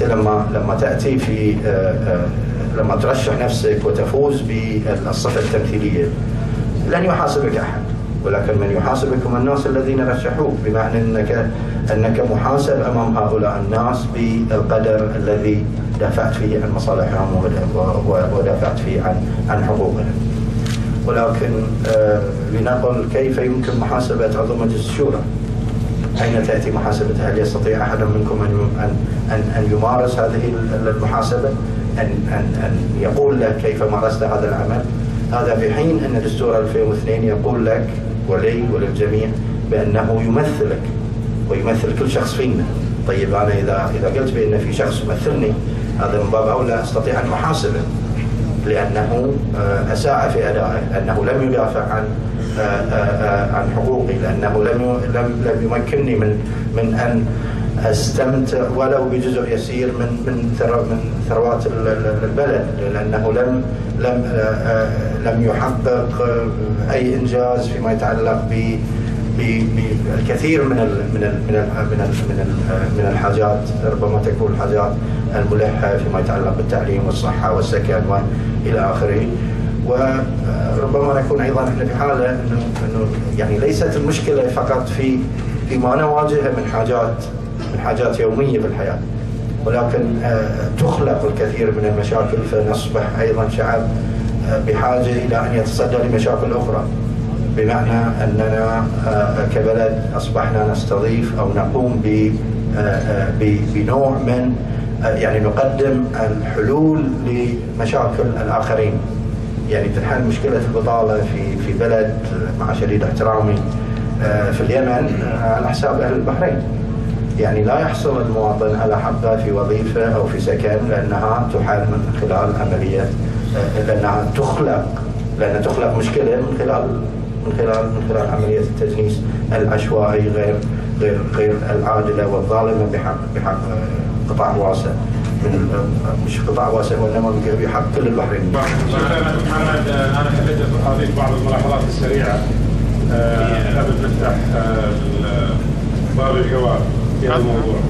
لما تأتي في لما ترشح نفسك وتفوز بالصفة التمثيلية لن يحاسبك أحد، ولكن من يحاسبك هم الناس الذين رشحوك، بمعنى أنك محاسب أمام هؤلاء الناس بالقدر الذي دافعت فيه عن مصالحهم ودافعت فيه عن حقوقهم. ولكن لنقل كيف يمكن محاسبة عضو مجلس الشورى؟ أين تأتي محاسبة؟ هل يستطيع أحد منكم أن يمارس هذه المحاسبة؟ أن يقول لك كيف مارست هذا العمل؟ هذا في حين أن دستور 2002 يقول لك وللجميع بأنه يمثلك ويمثل كل شخص فينا. طيب أنا إذا قلت بأن في شخص يمثلني، هذا من باب أولى أستطيع أن أحاسبه، لأنه أساء في أدائه، أنه لم يدافع عن حقوقي، لأنه لم يمكنني من أن أستمتع ولو بجزء يسير من ثروات البلد، لأنه لم يحقق أي إنجاز فيما يتعلق بالكثير من الحاجات، ربما تكون الحاجات الملحة فيما يتعلق بالتعليم والصحة والسكن وإلى آخره. وربما نكون أيضا احنا في حالة أنه يعني ليست المشكلة فقط في ما نواجهه من حاجات يومية في الحياة، ولكن تخلق الكثير من المشاكل، فنصبح أيضا شعب بحاجة إلى أن يتصدى لمشاكل أخرى، بمعنى أننا كبلد أصبحنا نستضيف أو نقوم بنوع من يعني نقدم الحلول لمشاكل الآخرين. يعني تنحل مشكلة البطالة في بلد مع شديد احترامي في اليمن على حساب أهل البحرين. يعني لا يحصل المواطن على حقه في وظيفة أو في سكن لأنها تحل من خلال عملية، لأنها تخلق مشكلة من خلال عملية التجنيس العشوائي غير العادلة والظالمة بحق قطاع واسع، مش قطاع واسع وإنما بحق كل البحرين. محمد، أنا حبيت أضيف بعض الملاحظات السريعة قبل نفتح باب الحوار في هذا الموضوع.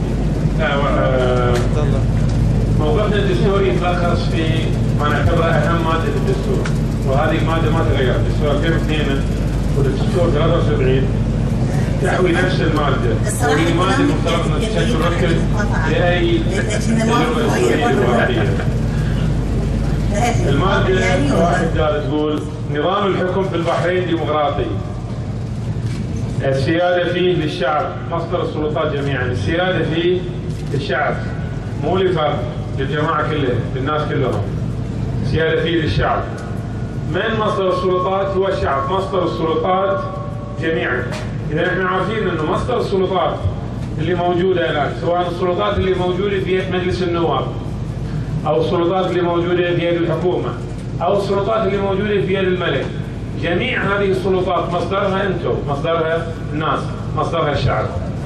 موضوعنا الدستوري يتلخص في ما نعتبره أهم مادة الدستور، وهذه المادة ما تغيرت. الدستور 2002 والدستور 73 تحوي نفس المادة، وهي المادة المفترض أن تشكل ركن لأي تجربة دستورية ديمقراطية. المادة 1 تقول: نظام الحكم في البحرين ديمقراطي، السيادة فيه للشعب، مصدر السلطات جميعا. السيادة فيه للشعب، مو لفرد، للجماعة كلها، للناس كلهم. السيادة فيه للشعب. من مصدر السلطات؟ هو الشعب، مصدر السلطات جميعا. إذا احنا عارفين أنه مصدر السلطات اللي موجودة الآن، سواء السلطات اللي موجودة في يد مجلس النواب، أو السلطات اللي موجودة في يد الحكومة، أو السلطات اللي موجودة في يد الملك، جميع هذه السلطات مصدرها أنتم، مصدرها الناس، مصدرها الشعب.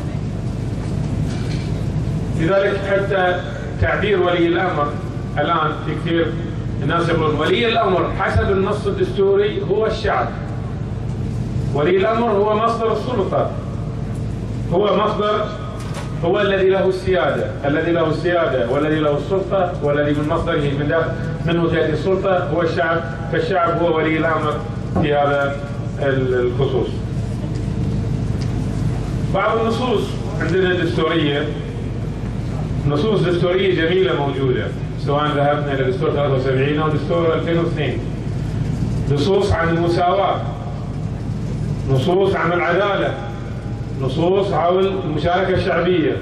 لذلك حتى تعبير ولي الأمر الآن في كثير الناس يقولون ولي الأمر حسب النص الدستوري هو الشعب. ولي الأمر هو مصدر السلطة، هو الذي له السيادة، والذي له السلطة، والذي من مصدره منه تأتي السلطة هو الشعب، فالشعب هو ولي الأمر في هذا الخصوص. بعض النصوص عندنا الدستورية، نصوص دستورية جميلة موجودة، سواء ذهبنا إلى دستور 73 أو دستور 2002. نصوص عن المساواة، نصوص عن العدالة، نصوص حول المشاركة الشعبية.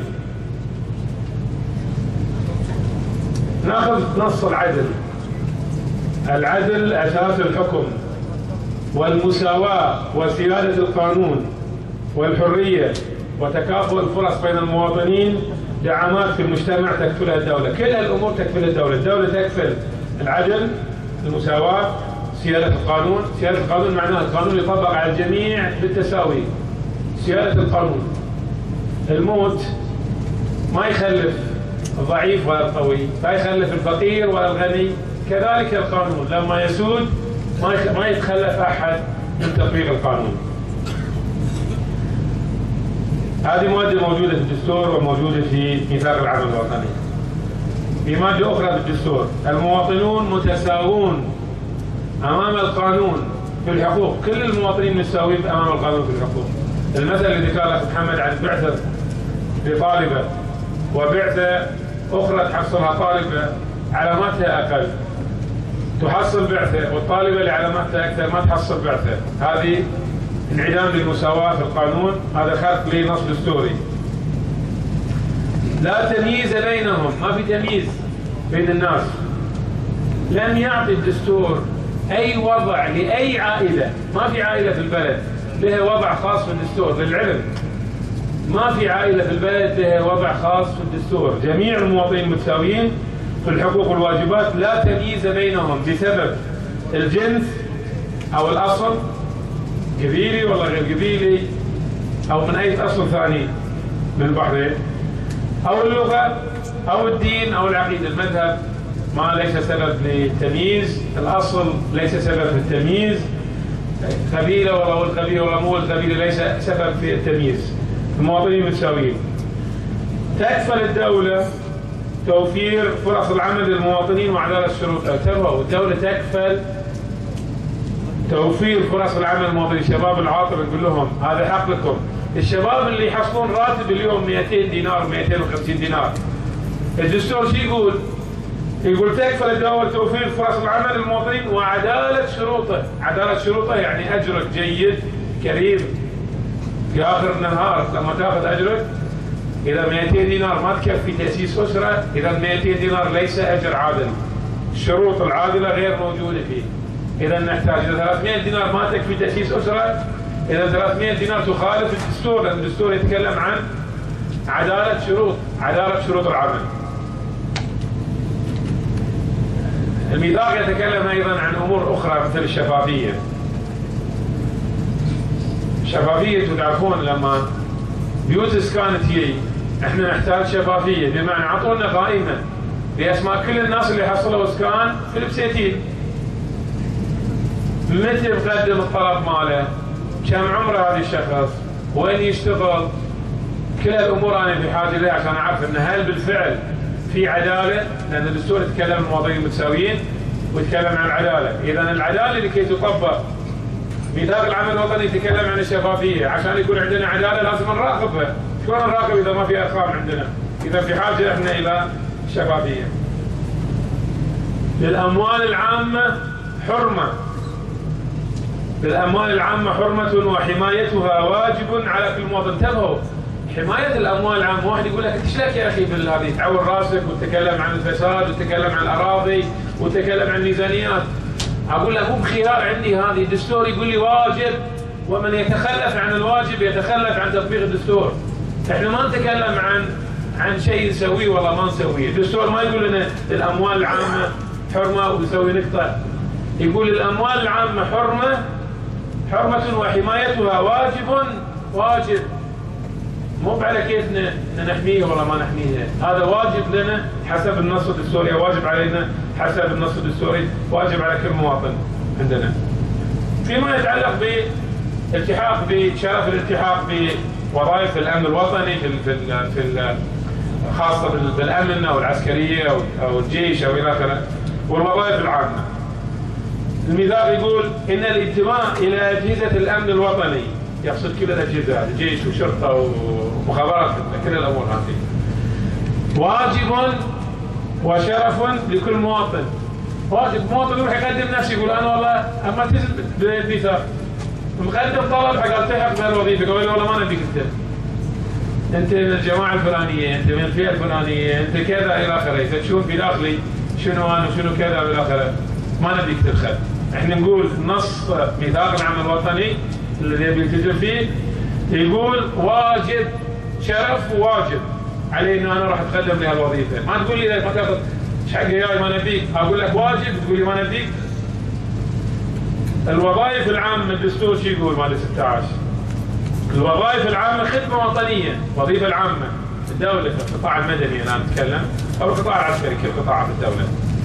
ناخذ نص العدل أساس الحكم، والمساواة وسيادة القانون والحرية وتكافؤ الفرص بين المواطنين دعامات في المجتمع تكفلها الدولة. كل هالأمور تكفلها الدولة. الدولة تكفل العدل، المساواة، سيادة القانون. سيادة القانون معناها القانون يطبق على الجميع بالتساوي. سيادة القانون، الموت ما يخلف الضعيف ولا القوي، لا يخلف الفقير ولا الغني. كذلك القانون لما يسود ما يتخلف أحد من تطبيق القانون. هذه مادة موجودة في الدستور وموجودة في ميثاق العمل الوطني. في مادة أخرى في الدستور: المواطنون متساوون أمام القانون في الحقوق. كل المواطنين متساويين أمام القانون في الحقوق. المثل اللي ذكر لك محمد عن بعثة لطالبة وبعثة أخرى تحصلها طالبة علاماتها أقل، تحصل بعثة، والطالبة اللي علاماتها أكثر ما تحصل بعثة. هذه انعدام للمساواة في القانون، هذا خرق لنص دستوري. لا تمييز بينهم، ما في تمييز بين الناس. لم يعطي الدستور أي وضع لأي عائلة، ما في عائلة في البلد لها وضع خاص في الدستور. للعلم ما في عائلة في البلد لها وضع خاص في الدستور. جميع المواطنين متساويين في الحقوق والواجبات، لا تمييز بينهم بسبب الجنس أو الأصل، قبيلي ولا غير قبيلي، أو من أي أصل ثاني من البحرين، أو اللغة أو الدين أو العقيدة. المذهب ما ليس سبب للتمييز، الأصل ليس سبب في التمييز، قبيلة ولا القبيلة ولا مو القبيلة ليس سبب في التمييز. المواطنين متساويين. تكفل الدولة توفير فرص العمل للمواطنين وعدالة الشروط. انتبهوا، الدولة تكفل توفير فرص العمل للمواطنين. الشباب العاطل نقول لهم هذا حق لكم. الشباب اللي يحصلون راتب اليوم 200 دينار 250 دينار، الدستور شو يقول؟ يقول تكفل الدولة توفير فرص العمل للمواطنين وعدالة شروطه. عدالة شروطه يعني أجرك جيد كريم في آخر النهار لما تأخذ أجرك. إذا 200 دينار ما تكفي تأسيس أسرة، إذا 200 دينار ليس أجر عادل. الشروط العادلة غير موجودة فيه. إذا نحتاج، إذا 300 دينار ما تكفي تأسيس أسرة، إذا 300 دينار تخالف الدستور، لأن الدستور يتكلم عن عدالة شروط، عدالة شروط العمل. الميثاق يتكلم أيضا عن أمور أخرى مثل الشفافية. الشفافية تعرفون لما بيوت إسكان تجي احنا نحتاج شفافية، بمعنى عطونا قائمة بأسماء كل الناس اللي حصلوا إسكان في البسيتين، متى مقدم الطلب ماله، كم عمره هذا الشخص، وين يشتغل. كل هالأمور أنا بحاجة لها عشان أعرف أن هل بالفعل في عدالة، لأن الدستور يتكلم عن المواطنين المتساويين ويتكلم عن العدالة. إذا العدالة لكي تطبق ميثاق العمل الوطني يتكلم عن الشفافية. عشان يكون عندنا عدالة لازم نراقبها. شلون نراقب إذا ما في أرقام عندنا؟ إذا في حاجة إحنا إلى شفافية. للأموال العامة حرمة. للأموال العامة حرمة وحمايتها واجب على كل مواطن. انتبهوا، حماية الأموال العامة. واحد يقول لك ايش لك يا أخي بالهذه، تعور راسك وتتكلم عن الفساد وتتكلم عن الأراضي وتتكلم عن الميزانيات. أقول له مو بخيار عندي، هذه الدستور يقول لي واجب، ومن يتخلف عن الواجب يتخلف عن تطبيق الدستور. احنا ما نتكلم عن شيء نسويه والله ما نسويه. الدستور ما يقول لنا الأموال العامة حرمة ونسوي نقطة، يقول الأموال العامة حرمة وحمايتها واجب. مو على كيفنا نحميها ولا ما نحميها، هذا واجب لنا حسب النص الدستوري، واجب علينا حسب النص الدستوري، واجب على كل مواطن عندنا. فيما يتعلق بالالتحاق بشرف الالتحاق بوظائف الامن الوطني في خاصه بالامن او العسكريه او الجيش او الى اخره والوظائف العامه. الميثاق يقول ان الانتماء الى اجهزه الامن الوطني، يقصد كل الاجهزه، الجيش وشرطه ومخابرات، كل الامور هذه، واجب وشرف لكل مواطن. واجب مواطن يروح يقدم نفسه يقول انا والله اما التزم بالميثاق، مقدم طلب حق التحق بهالوظيفه، قال والله ما نبيك انت من الجماعه الفلانيه، انت من الفئه الفلانيه، انت كذا الى اخره، يفتشون في داخلي شنو انا وشنو كذا الى اخره، ما نبيك تدخل. احنا نقول نص ميثاق العمل الوطني الذي يبي يلتزم فيه يقول واجب، شرف وواجب علي ان انا راح اتقدم لهالوظيفه. ما تقول لي اذا ما تاخذ ايش حق جاي ما نبيك، اقول لك واجب تقول لي ما نبيك. الوظائف العامه الدستور شو يقول ماده 16؟ الوظائف العامه خدمه وطنيه، وظيفه العامه الدوله في القطاع المدني انا اتكلم او القطاع العسكري، كل قطاع في الدوله.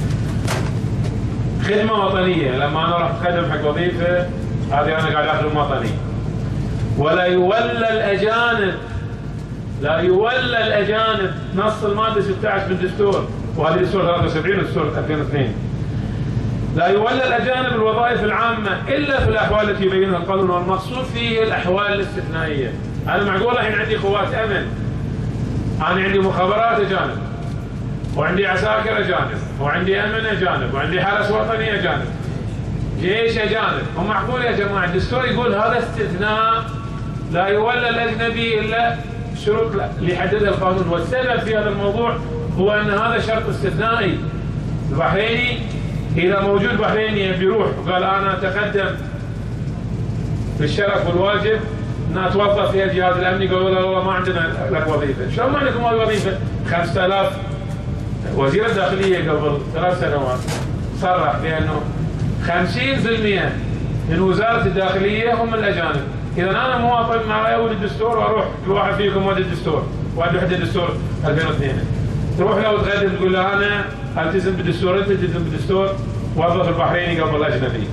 خدمه وطنيه، لما انا راح اتقدم حق وظيفه هذه انا قاعد اخدم وطني. ولا يولى الاجانب، لا يولى الاجانب، نص الماده 16 من الدستور، وهذه الدستور 73 والدستور 2002. لا يولى الأجانب الوظائف العامة إلا في الأحوال التي يبينها القانون، والمقصود فيه الأحوال الاستثنائية. أنا معقول الحين عندي قوات أمن، أنا عندي مخابرات أجانب، وعندي عساكر أجانب، وعندي أمن أجانب، وعندي حرس وطني أجانب، جيش أجانب. ومعقول يا جماعة الدستور يقول هذا استثناء لا يولى الأجنبي إلا شروط اللي يحددها القانون. والسبب في هذا الموضوع هو أن هذا شرط استثنائي. البحريني إذا موجود بحريني بيروح وقال أنا أتقدم بالشرف والواجب أن أتوظف في الجهاز الأمني، قالوا له والله ما عندنا لك وظيفة. شلون ما عندكم وظيفة؟ 5000 وزير الداخلية قبل 3 سنوات صرح بأنه 50% من وزارة الداخلية هم الأجانب. إذا أنا مواطن معي أول الدستور وأروح الواحد فيكم ودي الدستور وأدي وحدة الدستور 2002، تروح له وتقدم تقول له أنا التزم بالدستور، أنت تلتزم بالدستور، وظف البحريني قبل الأجنبي.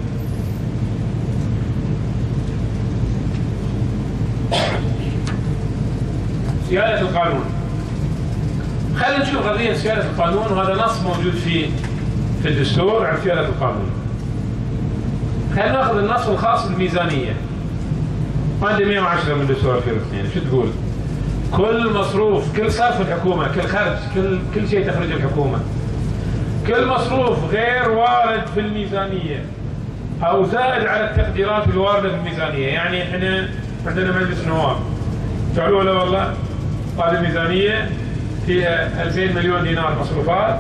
سيادة القانون. خلينا نشوف قضية سيادة القانون، وهذا نص موجود في الدستور عن سيادة القانون. خلينا ناخذ النص الخاص بالميزانية. مادة 110 من الدستور 2002 شو تقول؟ كل مصروف، كل صرف الحكومة، كل خرج، كل شيء تخرج الحكومة، كل مصروف غير وارد في الميزانية أو زائد على التقديرات الواردة في الميزانية. يعني احنا عندنا مجلس نواب قالوا له والله هذه الميزانية فيها 2000 مليون دينار مصروفات،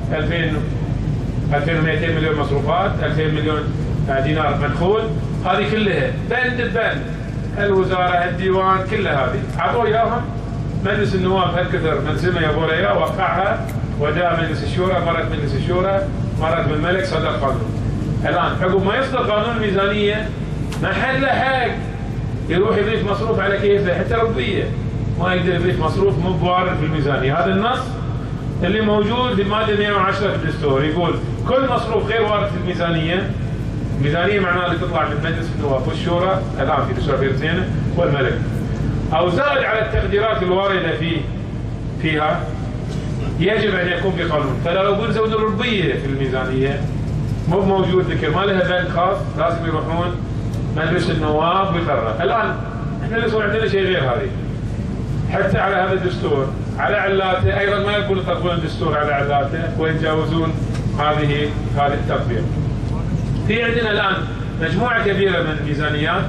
2200 مليون مصروفات، 2000 مليون دينار مدخول، هذه كلها بند بند، الوزارة الديوان كلها هذه عطوا اياهم مجلس النواب هالكثر ملزمه يبغوا له اياه، وقعها وداها مجلس الشورى، مرت مجلس الشورى، مرت بالملك، صدر قانون. الان عقب ما يصدر قانون الميزانيه ما حد له حق يروح يضيف مصروف على كيفه، حتى ربيه ما يقدر يضيف مصروف مو بوارد في الميزانيه. هذا النص اللي موجود في الماده 110 في الدستور يقول كل مصروف غير وارد في الميزانيه، الميزانيه معناها اللي تطلع من مجلس النواب والشورى الان في دستور 2002 والملك، او زائد على التقديرات الوارده فيها، يجب ان يكون بقانون. فلو يقول زود الربيه في الميزانيه مو موجود ذكر، ما لها بند خاص، لازم يروحون مجلس النواب ويقرر. الان احنا لسه عندنا شيء غير هذه، حتى على هذا الدستور على علاته ايضا ما يقول يطبقون الدستور على علاته ويتجاوزون هذه التطبيق. في عندنا الان مجموعه كبيره من الميزانيات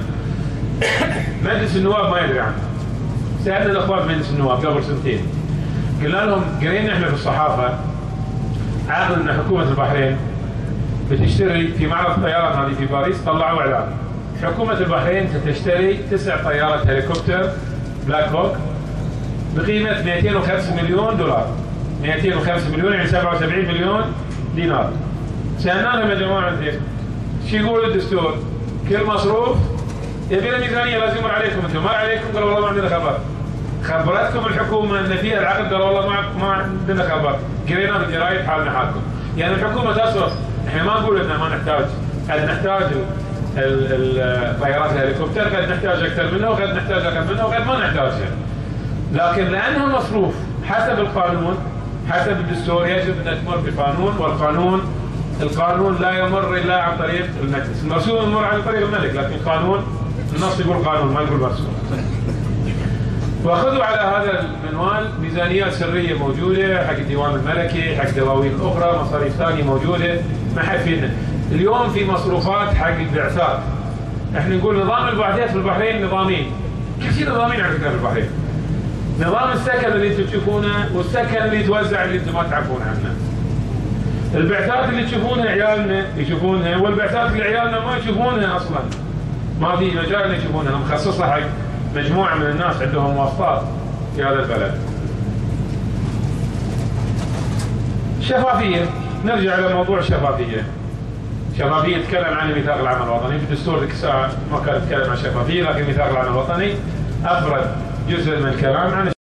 مجلس النواب ما يدري عنها. سالنا الاخوان في مجلس النواب قبل 2 سنين، قلنا لهم قرينا احنا في الصحافه عرض ان حكومه البحرين بتشتري في معرض الطيران هذه في باريس، طلعوا اعلان حكومه البحرين ستشتري 9 طيارات هليكوبتر بلاك هوك بقيمه 205 مليون دولار. 205 مليون يعني 77 مليون دينار. سالناهم يا جماعه شو يقول الدستور؟ كل مصروف يبي له ميزانيه لازم يمر عليكم، انتم مر عليكم قالوا والله ما عندنا خبر. خبرتكم الحكومه ان فيها العقد قالوا والله ما عندنا خبر. قرينا بالجرايد حالنا حالكم. يعني الحكومه تصرف، احنا ما نقول ان ما نحتاج، قد نحتاج الطيارات الهليكوبتر، قد نحتاج اكثر منها، وقد نحتاج اقل منها، وقد ما نحتاجها. لكن لانها مصروف حسب القانون حسب الدستور يجب ان تمر بقانون، القانون لا يمر الا عن طريق المجلس، المرسوم يمر عن طريق الملك، لكن القانون النص يقول قانون ما يقول مرسوم. واخذوا على هذا المنوال ميزانيات سريه موجوده حق الديوان الملكي، حق دواوين اخرى، مصاريف ثانيه موجوده ما حد فينا. اليوم في مصروفات حق البعثات. احنا نقول نظام البعثات في البحرين نظامين، كل شيء نظامين على فكره في البحرين. نظام السكن اللي انتم تشوفونه والسكن اللي يتوزع اللي انتم ما تعرفون عنه. البعثات اللي تشوفونها عيالنا يشوفونها، والبعثات اللي عيالنا ما يشوفونها اصلا. ما في مجال ان يشوفونها، مخصصه حق مجموعه من الناس عندهم واسطات في هذا البلد. شفافيه، نرجع الى موضوع الشفافيه. شفافيه تتكلم عن ميثاق العمل الوطني، في الدستور ذيك الساعه ما كان يتكلم عن شفافيه، لكن ميثاق العمل الوطني افرد جزء من الكلام عن